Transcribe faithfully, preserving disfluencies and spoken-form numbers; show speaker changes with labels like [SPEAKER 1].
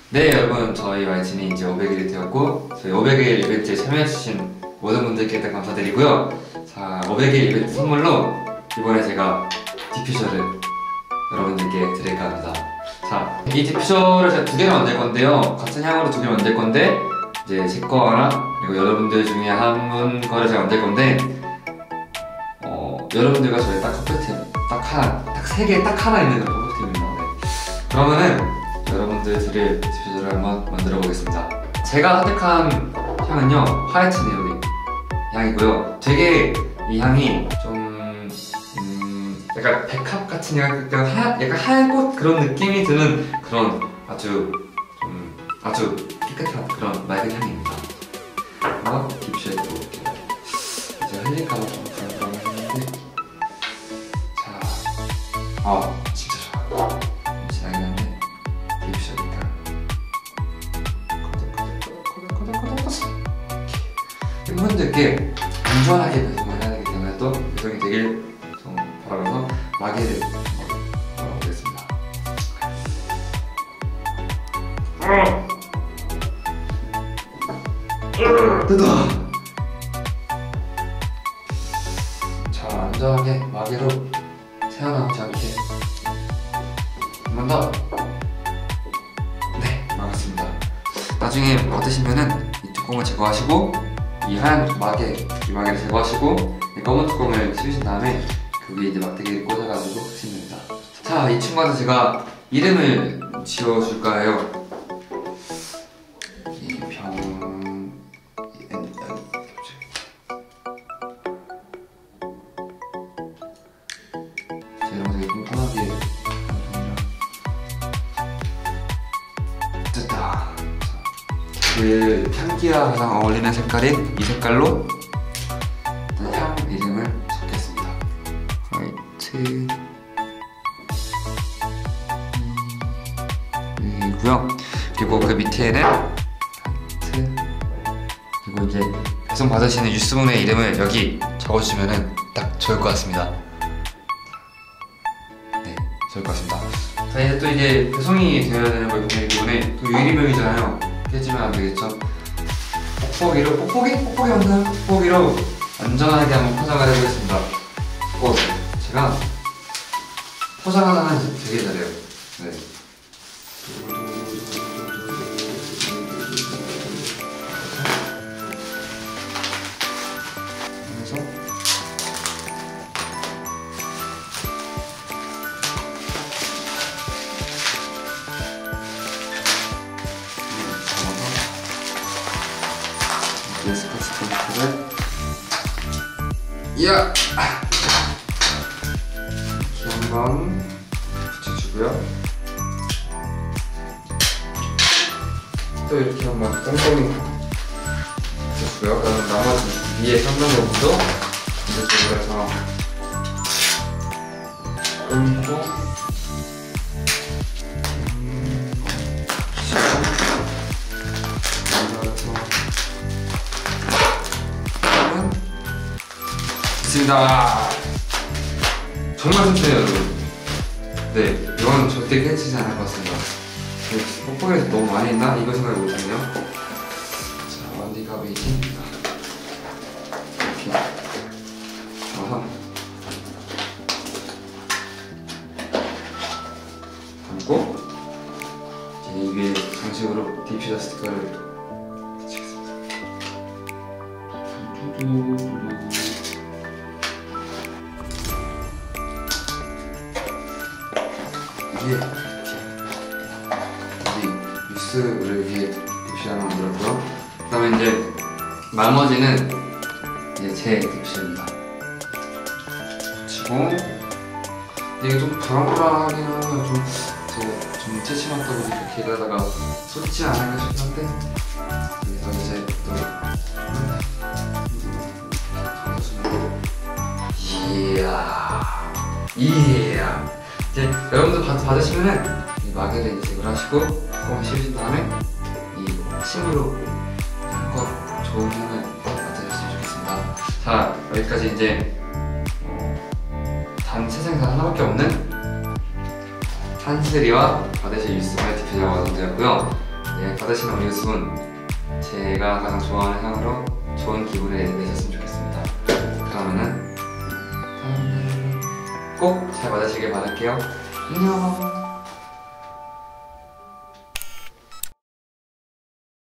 [SPEAKER 1] 네, 여러분, 저희 와이진이 이제 오백 일이 되었고 저희 오백 일 이벤트에 참여해주신 모든 분들께 일단 감사드리고요. 자, 오백 일 이벤트 선물로 이번에 제가 디퓨저를 여러분들께 드릴까 합니다. 자, 이 디퓨저를 제가 두 개를 만들 건데요. 같은 향으로 두 개 만들 건데 이제 제 거 하나, 그리고 여러분들 중에 한 분 거를 제가 만들 건데 어, 여러분들과 저희 딱 커플팀 딱 하나, 딱 세 개 딱 하나 있는 그런 커플팀입니다. 네. 그러면은 여러분들 드릴 디퓨저를 한번 만들어 보겠습니다. 제가 선택한 향은요, 화이트 네오리 향이고요. 되게 이 향이 좀 음, 약간 백합 같은 약간, 하, 약간 하얀 그런 느낌이 드는 그런 아주 좀 아주 깨끗한 그런 맑은 향입니다. 한번 디퓨저에 넣어볼게요. 이제 흘릴까봐 좀 불안불안했는데, 자, 아 진짜 좋아. 진하긴 한데 디퓨저니까 팬분들께 안전하게 배송을 해야 되기 때문에 또 배송이 되길 좀 바라면서 마개를 넣어보겠습니다. 뜯어! 자, 안전하게 마개로 새어나오지 않게 한 번 더! 네, 막았습니다. 나중에 받으시면은 이 뚜껑을 제거하시고 이 하얀 마개, 이 마개를 제거하시고 이 검은 뚜껑을 씌우신 다음에 그 위에 이제 막대기를 꽂아가지고 쓰시면 됩니다. 자, 이 친구한테 제가 이름을 지어줄까 해요. 이 병... 제 이런 거 되게 꼼꼼하게 됐다. 그 향기와 가장 어울리는 색깔인 이 색깔로 향 이름을 적겠습니다. 화이트 이고요. 그리고 그 밑에는 화이트, 그리고 이제 배송 받으시는 유스분의 이름을 여기 적어주시면은 딱 좋을 것 같습니다. 네, 좋을 것 같습니다. 자, 이제 또 이제 배송이 되어야 되는 물품이기 때문에 또 유리병이잖아요. 깨지면 안 되겠죠. 뽁뽁이로, 뽁뽁이? 뽁뽁이 없나요? 뽁뽁이로 안전하게 한번 포장을 해보겠습니다. 어, 제가 포장하는 거 되게 잘해요. 네. 그래서 스카치 테이프를 이야! 이렇게 한번 붙여주고요. 또 이렇게 한번 꼼꼼히 붙여주고요. 그럼 나머지 위에 섞는 부분도 반대쪽으로 해서 꼼꼼 됐습니다. 정말 튼튼해요, 여러분. 네, 이건 절대 깨지지 않을 것 같습니다. 뽁뽁이에서 너무 많이 했나? 이거 생각을 못했네요. 자, 원디가 웨이팅. 이렇게 넣어서 담고 이제 이 위에 장식으로 디퓨저 스티커를 붙이겠습니다. 이게 여기 뉴스를 위해 디퓨저를 만들었고요. 그 다음에 이제 나머지는 이제 제 디퓨저입니다. 붙이고 이게 좀 불안불안하긴 하면 좀, 저, 좀 채취맞다 보니까 이렇게 일하다가 쏟지 않을까 싶긴 한데 여기서 이제 또 이야 이야 이제 여러분들 받, 받으시면은 이 마개를 이제 제거하시고 뚜껑을 씌우신 다음에 이 침으로 한껏 좋은 향을 맡으셨으면 좋겠습니다. 자, 여기까지 이제 어, 단 세상에서 하나밖에 없는 산스리와 바데시 유스 화이트 디퓨저가 완성되었고요. 네, 받으시는 음료수는 제가 가장 좋아하는 향으로 좋은 기분을 내셨으면 좋겠습니다. 그러면은 다음에 꼭 잘 받으시길 바랄게요. 안녕.